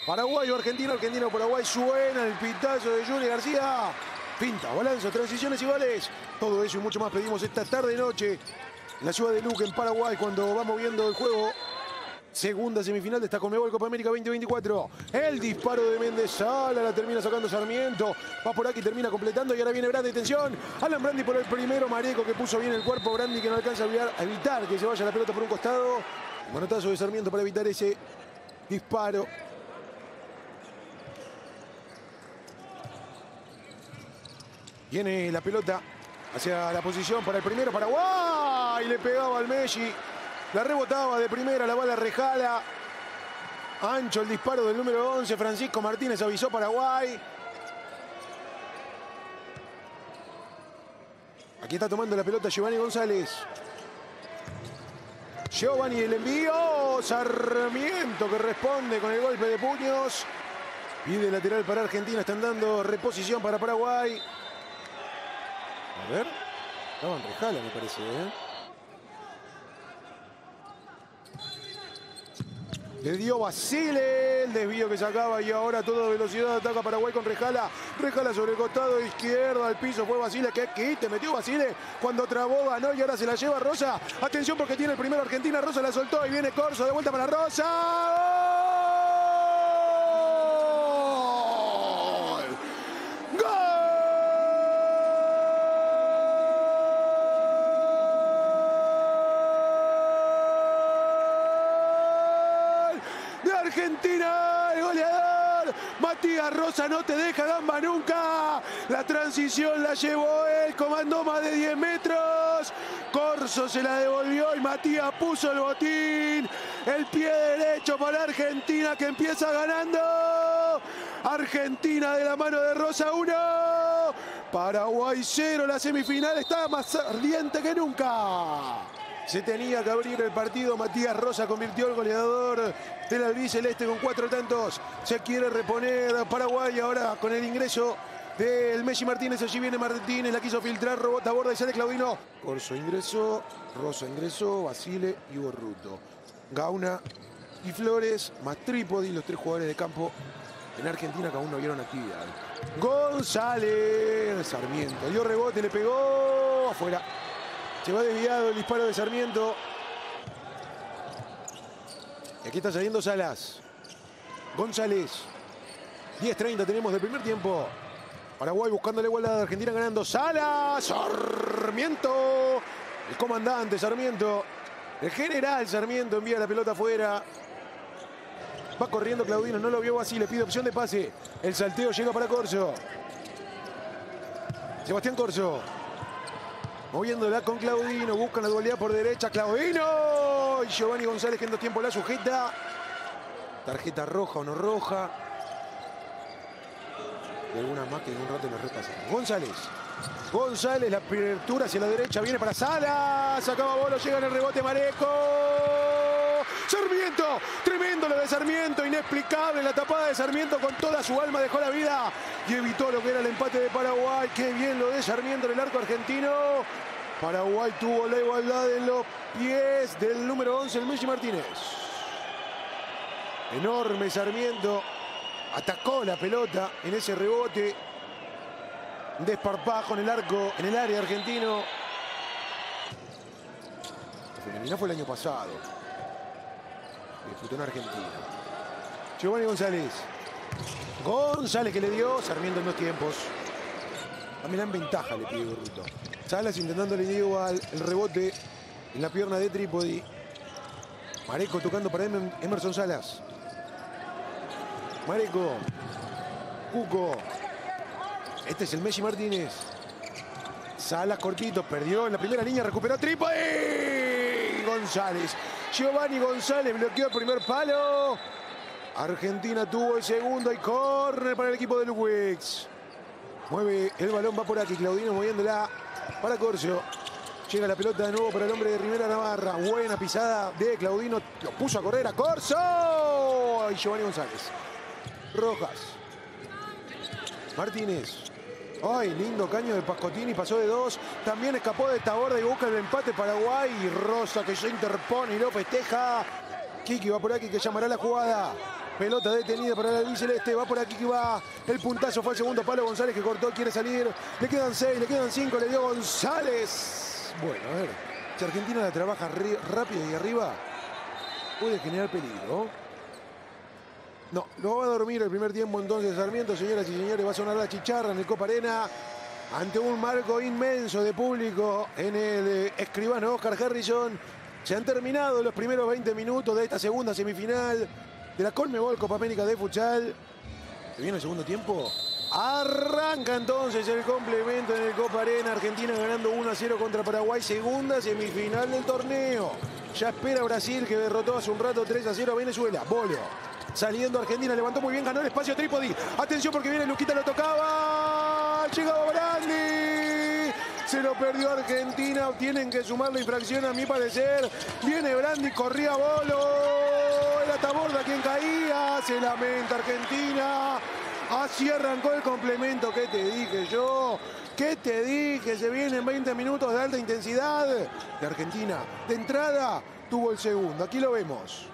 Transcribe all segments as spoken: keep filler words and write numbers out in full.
Paraguay o Argentina, Argentina o Paraguay. Suena el pitazo de Juli García. Pinta, balanzo, transiciones y goles. Todo eso y mucho más pedimos esta tarde y noche en la ciudad de Luque, en Paraguay, cuando vamos viendo el juego. Segunda semifinal de esta Conmebol Copa América veinte veinticuatro. El disparo de Méndez Sala, la termina sacando Sarmiento. Va por aquí, termina completando y ahora viene Brandi. Atención, Alan Brandi por el primero. Mareco que puso bien el cuerpo. Brandi que no alcanza a evitar, a evitar que se vaya la pelota por un costado. Manotazo de Sarmiento para evitar ese disparo. Viene la pelota hacia la posición para el primero. Paraguay, le pegaba al Messi. La rebotaba de primera, la bala rejala. Ancho el disparo del número once. Francisco Martínez avisó Paraguay. Aquí está tomando la pelota Giovanni González. Giovanni, el envío. Sarmiento que responde con el golpe de puños. Pide lateral para Argentina. Están dando reposición para Paraguay. A ver. Estaban rejala, me parece, ¿eh? Le dio Basile, el desvío que sacaba y ahora a toda velocidad ataca Paraguay con Rejala. Rejala sobre el costado izquierdo al piso, fue Basile. Que quite, metió Basile cuando trabó, ganó y ahora se la lleva Rosa. Atención porque tiene el primero Argentina, Rosa la soltó y viene Corso de vuelta para Rosa. Argentina, el goleador, Matías Rosa, no te deja gamba nunca. La transición la llevó él, comandó más de diez metros. Corso se la devolvió y Matías puso el botín. El pie derecho para Argentina que empieza ganando. Argentina de la mano de Rosa uno. Paraguay cero, la semifinal está más ardiente que nunca. Se tenía que abrir el partido. Matías Rosa convirtió el goleador del albiceleste con cuatro tantos. Se quiere reponer Paraguay ahora con el ingreso del Messi Martínez. Allí viene Martínez, la quiso filtrar, rebota, borda y sale Claudino. Corso ingresó, Rosa ingresó, Basile y Hugo Ruto. Gauna y Flores, más Trípodi, los tres jugadores de campo en Argentina que aún no vieron actividad. González, Sarmiento dio rebote, le pegó afuera. Se va desviado el disparo de Sarmiento. Y aquí está saliendo Salas. González. diez treinta tenemos del primer tiempo. Paraguay buscando la igualdad. Argentina ganando. Salas. Sarmiento. El comandante Sarmiento. El general Sarmiento envía la pelota afuera. Va corriendo Claudino. No lo vio así. Le pide opción de pase. El salteo llega para Corso. Sebastián Corso. Moviéndola con Claudino, buscan la dualidad por derecha, Claudino y Giovanni González que en dos tiempos la sujeta. Tarjeta roja o no roja. Y algunas más que en un rato nos repasan. González. González, la apertura hacia la derecha, viene para Salas. Acaba Bolo, llega en el rebote Mareco. Sarmiento, tremendo lo de Sarmiento, inexplicable la tapada de Sarmiento con toda su alma, dejó la vida y evitó lo que era el empate de Paraguay. Qué bien lo de Sarmiento en el arco argentino. Paraguay tuvo la igualdad en los pies del número once, el Messi Martínez. Enorme Sarmiento, atacó la pelota en ese rebote. Desparpajo en el arco, en el área argentino. La femenina fue el año pasado. Disputó en Argentina. Giovanni González. González que le dio. Sarmiento en dos tiempos. A Milán ventaja le pide Ruto. Salas intentándole igual el rebote en la pierna de Trípodi. Mareco tocando para Emerson Salas. Mareco. Cuco. Este es el Messi Martínez. Salas cortito. Perdió en la primera línea. Recuperó Trípodi. González. Giovanni González bloqueó el primer palo. Argentina tuvo el segundo y córner para el equipo de Luwix. Mueve el balón, va por aquí. Claudino moviéndola para Corso. Llega la pelota de nuevo para el hombre de Rivera Navarra. Buena pisada de Claudino. Lo puso a correr a Corso. Y Giovanni González. Rojas. Martínez. Ay, lindo caño de Pascotini, pasó de dos. También escapó de esta borda y busca el empate Paraguay. Y Rosa que se interpone y lo festeja. Kiki va por aquí que llamará la jugada. Pelota detenida para el albiceleste. Va por aquí que va. El puntazo fue al segundo palo. González que cortó, quiere salir. Le quedan seis, le quedan cinco. Le dio González. Bueno, a ver. Si Argentina la trabaja rápido y arriba, puede generar peligro. No, lo va a dormir el primer tiempo entonces Sarmiento, señoras y señores. Va a sonar la chicharra en el Copa Arena. Ante un marco inmenso de público en el Escribano Oscar Harrison. Se han terminado los primeros veinte minutos de esta segunda semifinal de la Conmebol Copa América de Futsal. ¿Se viene el segundo tiempo? Arranca entonces el complemento en el Copa Arena. Argentina ganando uno a cero contra Paraguay. Segunda semifinal del torneo. Ya espera Brasil, que derrotó hace un rato tres a cero a Venezuela. Bolo. Saliendo Argentina, levantó muy bien, ganó el espacio Trípodi. Atención porque viene Luquita, lo tocaba. Llegaba Brandi. Se lo perdió Argentina. Tienen que sumar la infracción a mi parecer. Viene Brandi, corría Bolo. Era Taborda quien caía. Se lamenta Argentina. Así arrancó el complemento. ¿Qué te dije yo? ¿Qué te dije? Se vienen veinte minutos de alta intensidad de Argentina. De entrada tuvo el segundo. Aquí lo vemos.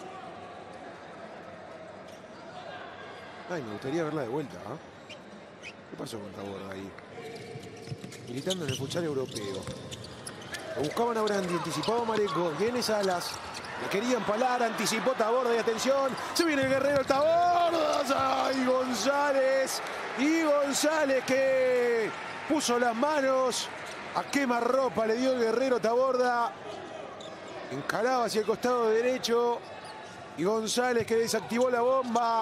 Ay, me gustaría verla de vuelta. ¿eh? ¿Qué pasó con Taborda ahí? Militando en el futsal europeo. Lo buscaban a Brandi, anticipaba Mareco. Viene Salas. Le querían palar, anticipó Taborda y atención. Se viene el guerrero, el Taborda. ¡Ay, González! Y González que puso las manos a quemarropa. Le dio el guerrero Taborda. Encaraba hacia el costado derecho. Y González que desactivó la bomba.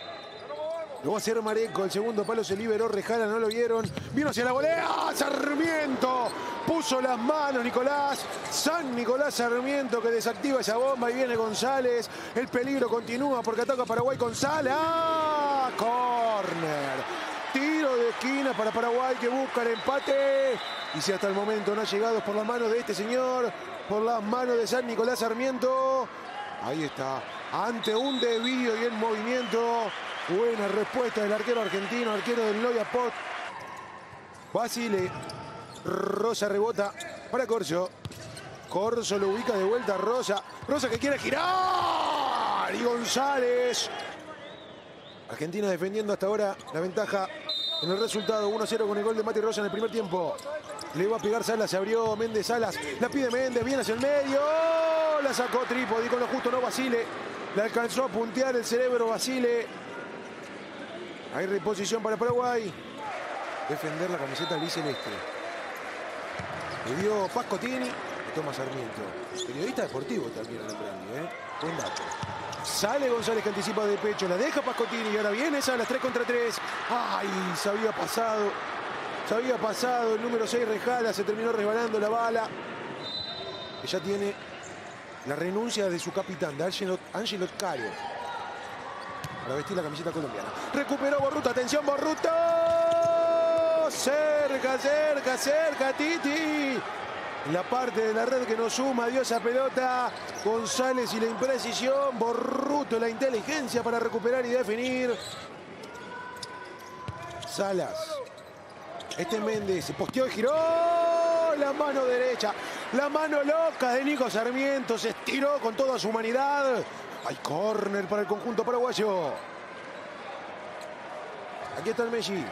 Lo va a hacer Mareco, el segundo palo se liberó, Rejala, no lo vieron. Vino hacia la volea, Sarmiento. Puso las manos Nicolás. San Nicolás Sarmiento que desactiva esa bomba y viene González. El peligro continúa porque ataca Paraguay con Sala. Corner. Tiro de esquina para Paraguay que busca el empate. Y si hasta el momento no ha llegado por las manos de este señor, por las manos de San Nicolás Sarmiento. Ahí está, ante un desvío y el movimiento. Buena respuesta del arquero argentino, arquero del Loya Pot. Basile. Rosa rebota para Corso. Corso lo ubica de vuelta a Rosa. Rosa que quiere girar. Y González. Argentina defendiendo hasta ahora la ventaja en el resultado. uno a cero con el gol de Mati Rosa en el primer tiempo. Le va a pegar Salas, se abrió Méndez Salas. La pide Méndez, viene hacia el medio. La sacó Trípodi con lo justo, no Basile. Le alcanzó a puntear el cerebro Basile. Hay reposición para Paraguay. Defender la camiseta albiceleste. Le dio Pascotini y toma Sarmiento. Periodista deportivo también en el premio, ¿eh? Buen dato. Sale González que anticipa de pecho. La deja Pascotini y ahora viene Salas tres contra tres. ¡Ay! Se había pasado. Se había pasado el número seis Rejala. Se terminó resbalando la bala. Que ya tiene la renuncia de su capitán, de Angelo, Angelo Caro, para vestir la camiseta colombiana. Recuperó Borruto, atención Borruto. Cerca, cerca, cerca, Titi. En la parte de la red que nos suma, dio esa pelota. González y la imprecisión. Borruto, la inteligencia para recuperar y definir. Salas. Este Méndez se posteó y giró. La mano derecha. La mano loca de Nico Sarmiento. Se estiró con toda su humanidad. Hay córner para el conjunto paraguayo. Aquí está el Messi.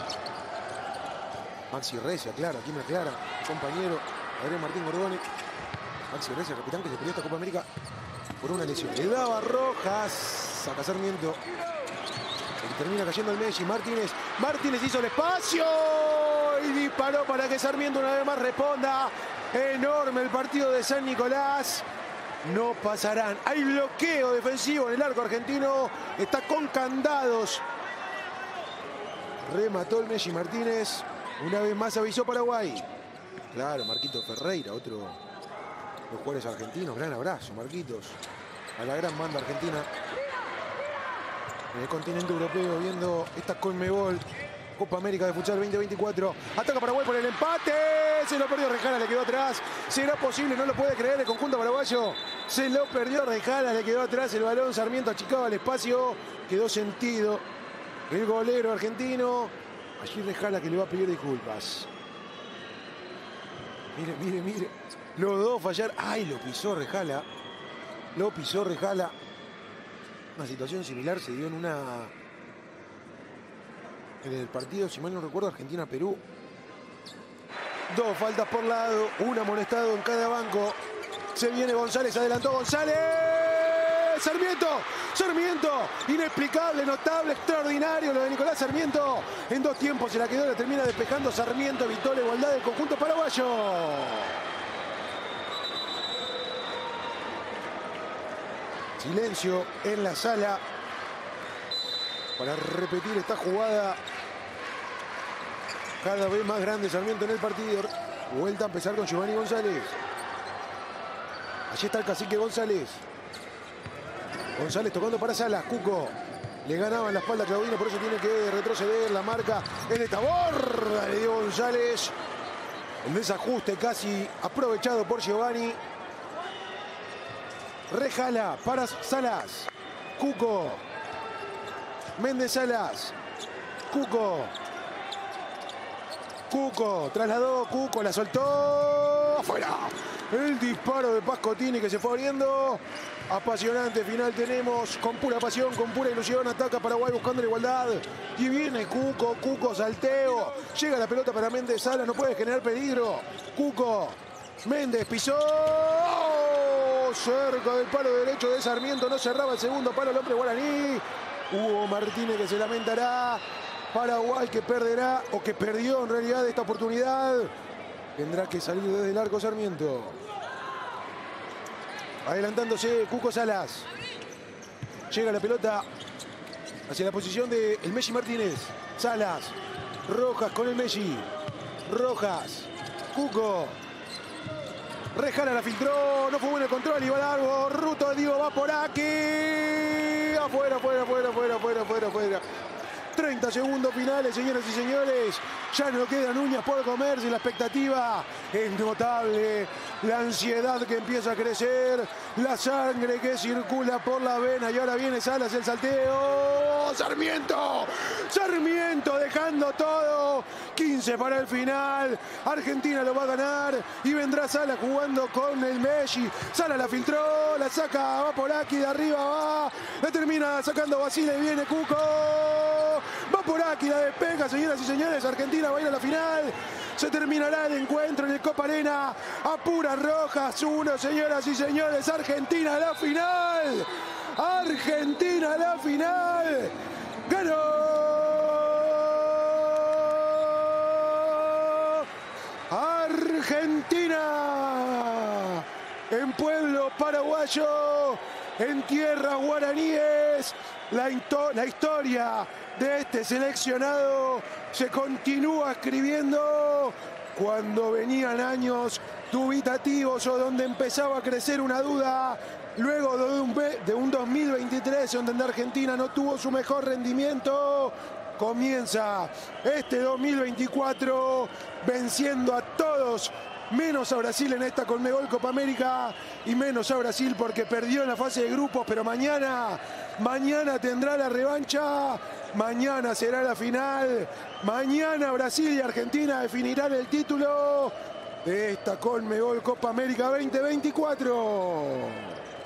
Maxi Recia, claro, aquí me aclara. Compañero Adrián Martín Gordone. Maxi Recia, capitán que se perdió esta Copa América por una lesión. Le daba Rojas. Saca Sarmiento. Y termina cayendo el Messi. Martínez. Martínez hizo el espacio. Y disparó para que Sarmiento una vez más responda. Enorme el partido de San Nicolás. No pasarán. Hay bloqueo defensivo en el arco argentino. Está con candados. Remató el Messi Martínez. Una vez más avisó Paraguay. Claro, Marquito Ferreira, otro de los jugadores argentinos. Gran abrazo, Marquitos. A la gran banda argentina. En el continente europeo, viendo esta Conmebol Copa América de Futsal veinte veinticuatro. Ataca Paraguay por el empate. Se lo perdió Rejala, le quedó atrás. ¿Será posible? No lo puede creer el conjunto paraguayo. Se lo perdió Rejala, le quedó atrás el balón. Sarmiento achicaba el espacio. Quedó sentido el golero argentino. Allí Rejala que le va a pedir disculpas. Mire, mire, mire. Los dos fallar. Ay, lo pisó Rejala. Lo pisó Rejala. Una situación similar se dio en una... en el partido, si mal no recuerdo, Argentina-Perú. Dos faltas por lado, un amonestado en cada banco. Se viene González, adelantó González. Sarmiento, Sarmiento, inexplicable, notable, extraordinario lo de Nicolás Sarmiento. En dos tiempos se la quedó, la termina despejando Sarmiento, evitó la igualdad del conjunto paraguayo. Silencio en la sala para repetir esta jugada. Cada vez más grande Sarmiento en el partido. Vuelta a empezar con Giovanni González. Allí está el cacique González. González tocando para Salas. Cuco le ganaba en la espalda a Claudino, por eso tiene que retroceder. La marca en esta borda le dio González. El desajuste casi aprovechado por Giovanni. Rejala para Salas. Cuco. Méndez Salas. Cuco. Cuco. Trasladó. Cuco. La soltó. Afuera. El disparo de Pascotini que se fue abriendo. Apasionante final tenemos. Con pura pasión, con pura ilusión. Ataca Paraguay buscando la igualdad. Y viene Cuco. Cuco salteo. Llega la pelota para Méndez Salas. No puede generar peligro. Cuco. Méndez pisó. Cerca del palo derecho de Sarmiento. No cerraba el segundo palo el hombre guaraní. Hugo Martínez que se lamentará. Paraguay que perderá o que perdió en realidad esta oportunidad. Tendrá que salir desde el arco Sarmiento. Adelantándose Cuco Salas. Llega la pelota hacia la posición de el Messi Martínez. Salas. Rojas con el Messi. Rojas. Cuco. Rejala la filtró. No fue bueno el control. Y va largo. Ruto Diego va por aquí. Afuera, afuera, afuera, afuera, afuera, afuera, afuera. treinta segundos finales, señoras y señores. Ya no quedan uñas por comerse. La expectativa es notable. La ansiedad que empieza a crecer. La sangre que circula por la vena. Y ahora viene Salas, el salteo. Sarmiento. Sarmiento dejando todo. quince para el final. Argentina lo va a ganar. Y vendrá Salas jugando con el Messi. Salas la filtró. La saca. Va por aquí. De arriba va. La termina sacando Basile. Viene Cuco. Va por aquí, la despega, señoras y señores. Argentina va a ir a la final. Se terminará el encuentro en el Copa Arena. A puras rojas, uno, señoras y señores. Argentina a la final. Argentina a la final. ¡Ganó! Argentina. En pueblo paraguayo. En tierras guaraníes. La, la historia de este seleccionado se continúa escribiendo cuando venían años dubitativos o donde empezaba a crecer una duda. Luego de un, de un dos mil veintitrés donde Argentina no tuvo su mejor rendimiento, comienza este dos mil veinticuatro venciendo a todos, menos a Brasil en esta Conmebol Copa América y menos a Brasil porque perdió en la fase de grupos, pero mañana, mañana tendrá la revancha, mañana será la final, mañana Brasil y Argentina definirán el título de esta Conmebol Copa América veinte veinticuatro.